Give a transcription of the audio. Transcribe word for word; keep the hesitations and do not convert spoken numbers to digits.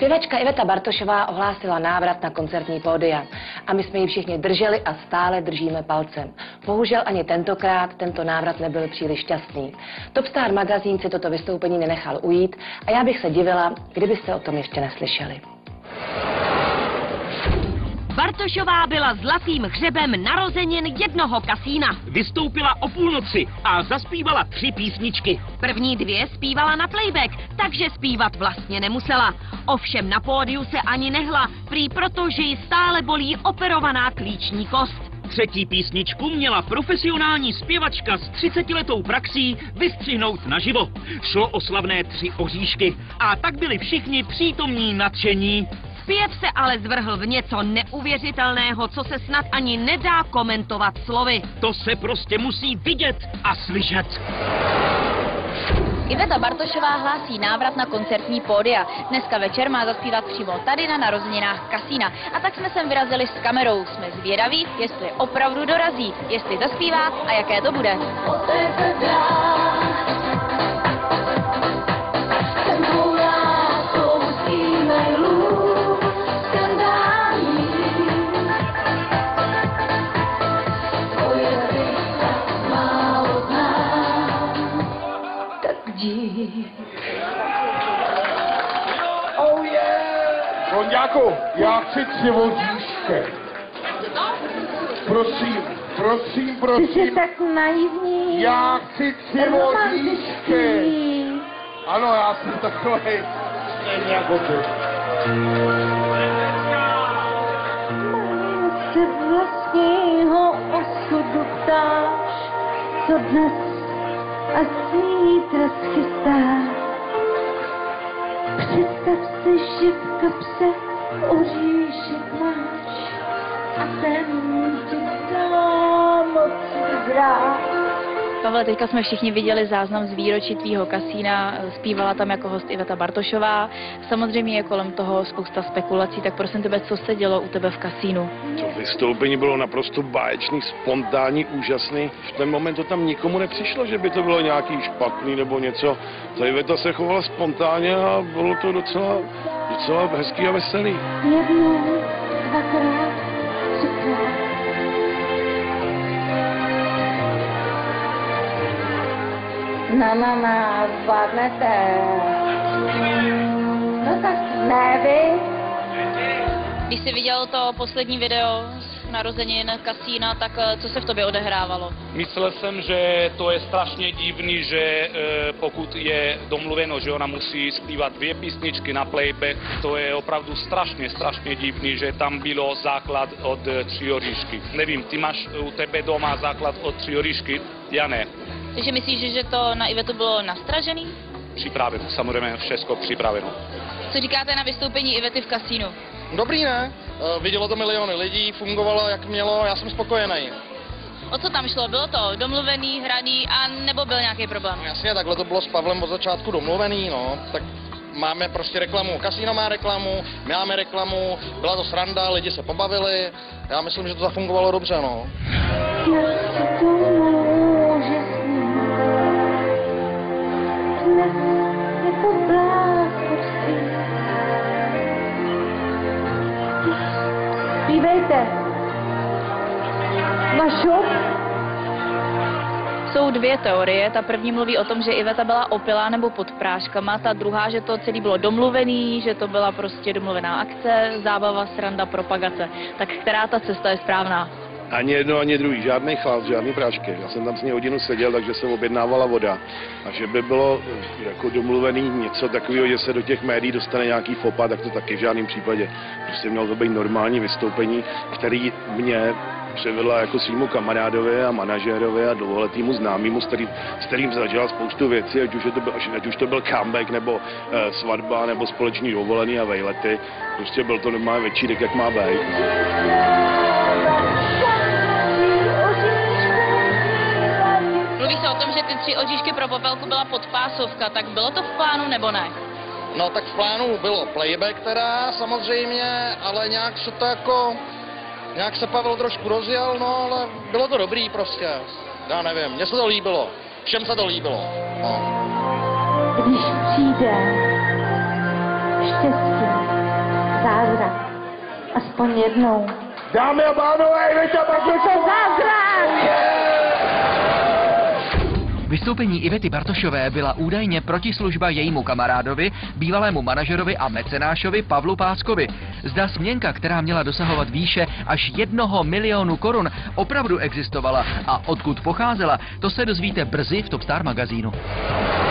Zpěvačka Iveta Bartošová ohlásila návrat na koncertní pódia a my jsme ji všichni drželi a stále držíme palcem. Bohužel ani tentokrát tento návrat nebyl příliš šťastný. Top Star magazín si toto vystoupení nenechal ujít a já bych se divila, kdybyste o tom ještě neslyšeli. Bartošová byla zlatým hřebem narozenin jednoho kasína. Vystoupila o půlnoci a zaspívala tři písničky. První dvě zpívala na playback, takže zpívat vlastně nemusela. Ovšem na pódiu se ani nehla, prý proto, že ji stále bolí operovaná klíční kost. Třetí písničku měla profesionální zpěvačka s třicetiletou praxí vystřihnout naživo. Šlo o slavné Tři oříšky a tak byli všichni přítomní nadšení. Zpěv se ale zvrhl v něco neuvěřitelného, co se snad ani nedá komentovat slovy. To se prostě musí vidět a slyšet. Iveta Bartošová hlásí návrat na koncertní pódia. Dneska večer má zaspívat přímo tady na narozeninách kasína. A tak jsme sem vyrazili s kamerou. Jsme zvědaví, jestli opravdu dorazí, jestli zaspívá a jaké to bude. Oh yeah! Ronďáku, já chci tři vodíšky. Prosím, prosím, prosím. Ty jsi tak naivní. Já chci tři vodíšky. Ano, já jsem takový stejně jako ty. Malým se vlastního osudu ptáš, co dnes a zítra schystáš. Představ si, že v kapse oříšek máš a ten ti dá moc vyzrát. Pavle, teďka jsme všichni viděli záznam z výročí tvýho kasína, zpívala tam jako host Iveta Bartošová. Samozřejmě je kolem toho spousta spekulací, tak prosím tebe, co se dělo u tebe v kasínu? To vystoupení bylo naprosto báječný, spontánní, úžasný. V ten moment to tam nikomu nepřišlo, že by to bylo nějaký špatný nebo něco. Ta Iveta se chovala spontánně a bylo to docela, docela hezký a veselý. Jednou, dvakrát, třikrát. Na, na, na, zvládnete. No tak ne vy. Když jsi viděl to poslední video z narozenin kasína, tak co se v tobě odehrávalo? Myslel jsem, že to je strašně divný, že e, pokud je domluveno, že ona musí zpívat dvě písničky na playback, to je opravdu strašně, strašně divný, že tam bylo základ od Tři oříšky. Nevím, ty máš u tebe doma základ od Tři oříšky? Já ne. Takže myslíš, že to na Ivetu bylo nastražený? Připraveno, samozřejmě všechno připraveno. Co říkáte na vystoupení Ivety v kasínu? Dobrý, ne? E, vidělo to miliony lidí, fungovalo jak mělo, já jsem spokojený. O co tam šlo? Bylo to domluvený, hraný a nebo byl nějaký problém? No jasně, takhle to bylo s Pavlem od začátku domluvený, no. Tak máme prostě reklamu, kasíno má reklamu, my máme reklamu, byla to sranda, lidi se pobavili, já myslím, že to zafungovalo dobře, no. Zpívejte. Vašu? Jsou dvě teorie. Ta první mluví o tom, že Iveta byla opilá nebo pod práškama. Ta druhá, že to celý bylo domluvený, že to byla prostě domluvená akce, zábava, sranda, propagace. Tak která ta cesta je správná? Ani jedno, ani druhý, žádný chlad, žádný prášky. Já jsem tam s ní hodinu seděl, takže se objednávala voda. A že by bylo jako domluvený něco takového, že se do těch médií dostane nějaký fopa, tak to taky v žádném případě. Prostě mělo to být normální vystoupení, který mě přivedla jako svýmu kamarádovi a manažérovi a dlouholetýmu známýmu, s, který, s kterým zažila spoustu věcí, ať už, to byl, ať už to byl comeback, nebo e, svatba, nebo společný dovolený a vejlety. Prostě byl to normální večírek, jak má být. Mluví se o tom, že ty Tři oříšky pro Popelku byla podpásovka, tak bylo to v plánu nebo ne? No tak v plánu bylo playback teda, samozřejmě, ale nějak se to jako, nějak se Pavel trošku rozjel, no ale bylo to dobrý prostě, já nevím, mně se to líbilo, všem se to líbilo, no. Když přijde štěstí, zázrak. Aspoň jednou. Dámy a pánové, Iveta Bartošová! Vystoupení Ivety Bartošové byla údajně protislužba jejímu kamarádovi, bývalému manažerovi a mecenášovi Pavlu Páckovi. Zda směnka, která měla dosahovat výše až jednoho milionu korun, opravdu existovala a odkud pocházela, to se dozvíte brzy v Top Star magazínu.